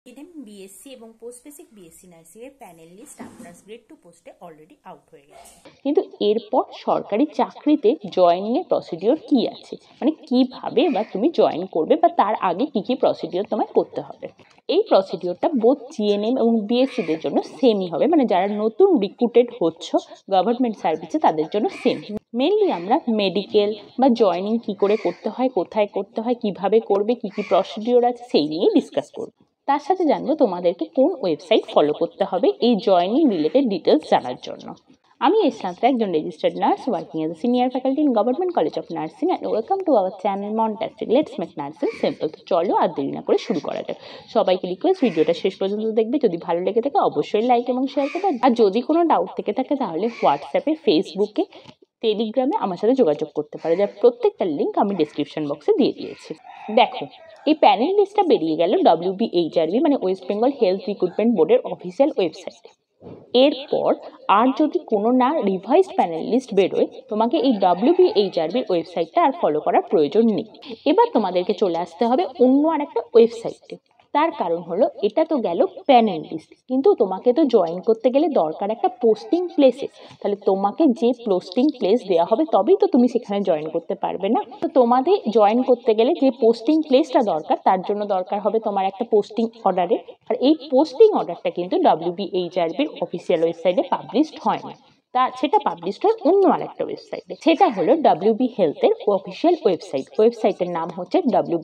NM BSc এবং post basic BSc nursing এর panel list আপনার গ্রেড 2 পোস্টে অলরেডি আউট হয়ে গেছে। কিন্তু এরপর সরকারি চাকরিতে জয়েনিং এর প্রসিডিওর কি আছে, মানে কিভাবে বা তুমি জয়েন করবে বা তার আগে কি কি প্রসিডিওর তোমায় করতে হবে। এই প্রসিডিওরটা বোথ জিএনএম এবং বিএসসি দের জন্য সেমই হবে, মানে যারা নতুন রিক্রুটেড হচ্ছ গভর্নমেন্ট সার্ভিসে তাদের জন্য সেম। মেনলি আমরা মেডিকেল বা জয়েনিং কি করে করতে হয়, কোথায় করতে হয়, কিভাবে করবে, কি কি প্রসিডিওর আছে সেই নিয়ে ডিসকাস করব। তার সাথে জানবো তোমাদেরকে কোন ওয়েবসাইট ফলো করতে হবে এই জয়েনিং রিলেটেড ডিটেলস জানার জন্য। আমি এই সাথে একজন registered nurse working as a senior faculty in government college of nursing and welcome to our channel Montastic let's make nursing simple. তো চলো আর দেরি না করে শুরু করা যাক। সবাইকে রিকোয়েস্ট ভিডিওটা শেষ পর্যন্ত দেখবে, যদি ভালো লেগে থাকে অবশ্যই লাইক এবং শেয়ার করবে। আর যদি কোনো ডাউট থেকে থাকে তাহলে হোয়াটসঅ্যাপে, ফেসবুকে, টেলিগ্রামে আমার সাথে যোগাযোগ করতে পারে, যার প্রত্যেকটা লিঙ্ক আমি ডেসক্রিপশন বক্সে দিয়ে দিয়েছি। দেখো, এই প্যানেল লিস্টটা বেরিয়ে গেল WBHRB মানে ওয়েস্ট বেঙ্গল হেলথ রিক্রুটমেন্ট বোর্ডের অফিসিয়াল ওয়েবসাইটে। এরপর আর যদি কোনো না রিভাইজড প্যানেল লিস্ট বেরোয়, তোমাকে এই WBHRBর ওয়েবসাইটটা আর ফলো করার প্রয়োজন নেই। এবার তোমাদেরকে চলে আসতে হবে অন্য আর একটা ওয়েবসাইটে। তার কারণ হলো এটা তো গেল প্যানেল লিস্ট, কিন্তু তোমাকে তো জয়েন করতে গেলে দরকার একটা পোস্টিং প্লেসে। তাহলে তোমাকে যে পোস্টিং প্লেস দেওয়া হবে তবেই তো তুমি সেখানে জয়েন করতে পারবে না। তো তোমাদের জয়েন করতে গেলে যে পোস্টিং প্লেসটা দরকার তার জন্য দরকার হবে তোমার একটা পোস্টিং অর্ডারে। আর এই পোস্টিং অর্ডারটা কিন্তু WBHRBর অফিসিয়াল ওয়েবসাইটে পাবলিশড হয় না, সেটা পাবলিশড হয় অন্য আরেকটা ওয়েবসাইটে। সেটা হলো WB হেলথের অফিসিয়াল ওয়েবসাইটের নাম হচ্ছে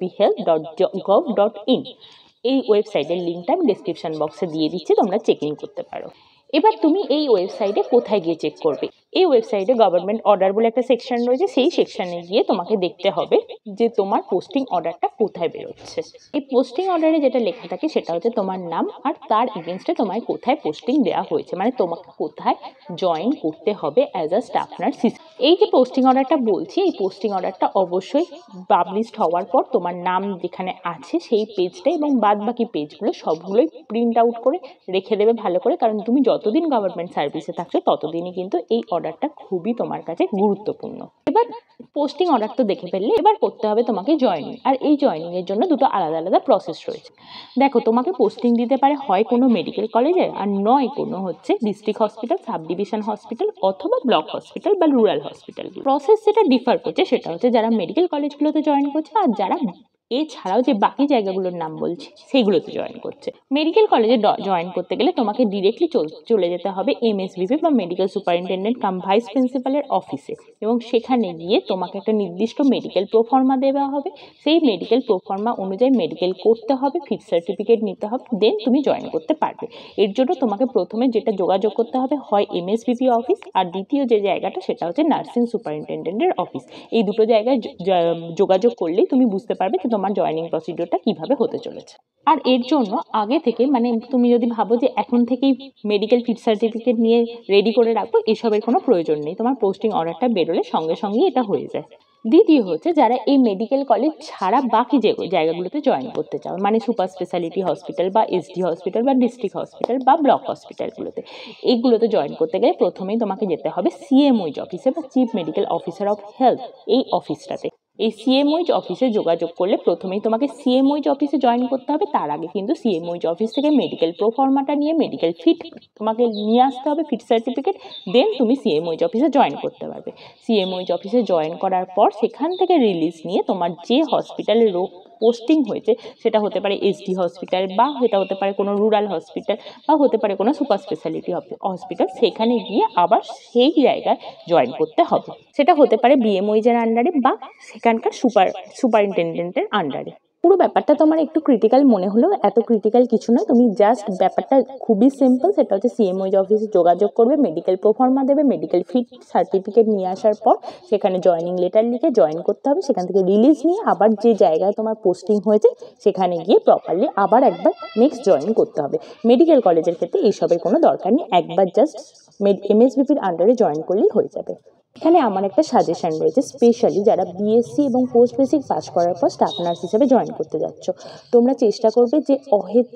wbhealth.gov.in। এই ওয়েবসাইটের লিঙ্কটা আমি ডেসক্রিপশন বক্সে দিয়ে দিচ্ছি, তোমরা চেক ইন করতে পারো। এবার তুমি এই ওয়েবসাইটে কোথায় গিয়ে চেক করবে? এই ওয়েবসাইটে গভর্নমেন্ট অর্ডার বলে একটা সেকশন রয়েছে, সেই সেকশনে গিয়ে তোমাকে দেখতে হবে যে তোমার পোস্টিং অর্ডারটা কোথায় বেরোচ্ছে। এই পোস্টিং অর্ডারে যেটা লেখা থাকে সেটা হচ্ছে তোমার নাম আর তার এগেনস্টে তোমায় কোথায় পোস্টিং দেওয়া হয়েছে, মানে তোমাকে কোথায় জয়েন করতে হবে অ্যাজ আ স্টাফ নার্স। এই যে পোস্টিং অর্ডারটা বলছি, এই পোস্টিং অর্ডারটা অবশ্যই পাবলিশড হওয়ার পর তোমার নাম যেখানে আছে সেই পেজটা এবং বাদ বাকি পেজগুলো সবগুলোই প্রিন্ট আউট করে রেখে দেবে ভালো করে, কারণ তুমি যতদিন গভর্নমেন্ট সার্ভিসে থাকছো ততদিনই কিন্তু এই অর্ডারটা খুবই তোমার কাছে গুরুত্বপূর্ণ। এবার পোস্টিং অর্ডার তো দেখে ফেললে, এবার করতে হবে তোমাকে জয়েনিং। আর এই জয়েনিং এর জন্য দুটো আলাদা আলাদা প্রসেস রয়েছে। দেখো, তোমাকে পোস্টিং দিতে পারে হয় কোনো মেডিকেল কলেজে, আর নয় কোনো হচ্ছে district hospital, sub division hospital অথবা ব্লক হসপিটাল বা রুরাল হসপিটাল। প্রসেস যেটা ডিফার করছে সেটা হচ্ছে যারা মেডিকেল কলেজগুলোতে জয়েন করছে আর যারা এছাড়াও যে বাকি জায়গাগুলোর নাম বলছি সেইগুলোতে জয়েন করছে। মেডিকেল কলেজে জয়েন করতে গেলে তোমাকে ডিরেক্টলি চলে যেতে হবে MSBP বা মেডিকেল সুপারিনটেন্ডেন্ট কাম ভাইস প্রিন্সিপালের অফিসে, এবং সেখানে গিয়ে তোমাকে একটা নির্দিষ্ট মেডিকেল প্রোফর্মা দেওয়া হবে। সেই মেডিকেল প্রোফর্মা অনুযায়ী মেডিকেল করতে হবে, ফিট সার্টিফিকেট নিতে হবে, দেন তুমি জয়েন করতে পারবে। এর জন্য তোমাকে প্রথমে যেটা যোগাযোগ করতে হবে হয় MSBP অফিস, আর দ্বিতীয় যে জায়গাটা সেটা হচ্ছে নার্সিং সুপারিনটেন্ডেন্টের অফিস। এই দুটো জায়গায় যোগাযোগ করলেই তুমি বুঝতে পারবে যে তোমার জয়েনিং প্রসিডিওরটা কিভাবে হতে চলেছে। আর এর জন্য আগে থেকে, মানে তুমি যদি ভাবো যে এখন থেকেই মেডিকেল ফিট সার্টিফিকেট নিয়ে রেডি করে রাখবো, এসবের কোনো প্রয়োজন নেই। তোমার পোস্টিং অর্ডারটা বেরোলে সঙ্গে সঙ্গেই এটা হয়ে যায়। দ্বিতীয় হচ্ছে যারা এই মেডিকেল কলেজ ছাড়া বাকি যে জায়গাগুলোতে জয়েন করতে চাও, মানে সুপার স্পেশালিটি হসপিটাল বা SD হসপিটাল বা ডিস্ট্রিক্ট হসপিটাল বা ব্লক হসপিটালগুলোতে, এইগুলোতে জয়েন করতে গেলে প্রথমেই তোমাকে যেতে হবে CMOH অফিসে বা chief medical officer of health, এই অফিসটাতে। এই CMOH অফিসে যোগাযোগ করলে প্রথমেই তোমাকে CMOH অফিসে জয়েন করতে হবে। তার আগে কিন্তু CMOH অফিস থেকে মেডিকেল প্রোফর্মাটা নিয়ে মেডিকেল ফিট তোমাকে নিয়ে আসতে হবে, ফিট সার্টিফিকেট, দেন তুমি CMOH অফিসে জয়েন করতে পারবে। CMOH অফিসে জয়েন করার পর সেখান থেকে রিলিজ নিয়ে তোমার যে হসপিটালে পোস্টিং হয়েছে, সেটা হতে পারে SD হসপিটাল বা সেটা হতে পারে কোনো রুরাল হসপিটাল বা হতে পারে কোনো সুপার স্পেশালিটি হসপিটাল, সেখানে গিয়ে আবার সেই জায়গায় জয়েন করতে হবে। সেটা হতে পারে BMOH এর আন্ডারে বা সেখানকার সুপারিনটেন্ডেন্টের আন্ডারে। পুরো ব্যাপারটা তোমার একটু ক্রিটিক্যাল মনে হলেও এত ক্রিটিক্যাল কিছু নয়, তুমি জাস্ট ব্যাপারটা খুবই সিম্পল। সেটা হচ্ছে CMOH অফিসে যোগাযোগ করবে, মেডিকেল প্রোফর্মা দেবে, মেডিকেল ফিট সার্টিফিকেট নিয়ে আসার পর সেখানে জয়েনিং লেটার লিখে জয়েন করতে হবে। সেখান থেকে রিলিজ নিয়ে আবার যে জায়গায় তোমার পোস্টিং হয়েছে সেখানে গিয়ে প্রপারলি আবার একবার নেক্সট জয়েন করতে হবে। মেডিকেল কলেজের ক্ষেত্রে এইসবের কোনো দরকার নেই, একবার জাস্ট MSBPর আন্ডারে জয়েন করলেই হয়ে যাবে। এখানে আমার একটা সাজেশন রয়েছে, স্পেশালি যারা BSc এবং পোস্ট বেসিক পাস করার পর স্টাফ নার্স হিসেবে জয়েন করতে যাচ্ছ। তোমরা চেষ্টা করবে যে অহেতুক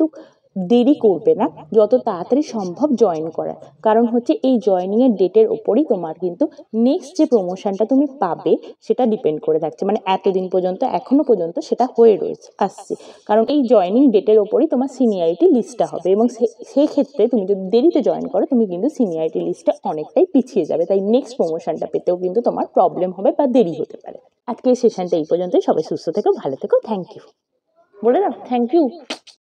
দেরি করবে না, যত তাড়াতাড়ি সম্ভব জয়েন করার। কারণ হচ্ছে এই জয়েনিংয়ের ডেটের ওপরই তোমার কিন্তু নেক্সট যে প্রমোশনটা তুমি পাবে সেটা ডিপেন্ড করে থাকছে। মানে এতদিন পর্যন্ত এখনো পর্যন্ত সেটা হয়ে আসছে, কারণ এই জয়েনিং ডেটের ওপরই তোমার সিনিয়রিটি লিস্টটা হবে, এবং সেক্ষেত্রে তুমি যদি দেরিতে জয়েন করো তুমি কিন্তু সিনিয়রিটি লিস্টে অনেকটাই পিছিয়ে যাবে। তাই নেক্সট প্রমোশনটা পেতেও কিন্তু তোমার প্রবলেম হবে বা দেরি হতে পারে। আজকে এই সেশনটা এই পর্যন্তই। সবাই সুস্থ থেকো, ভালো থেকো। থ্যাংক ইউ বলে দাও, থ্যাংক ইউ।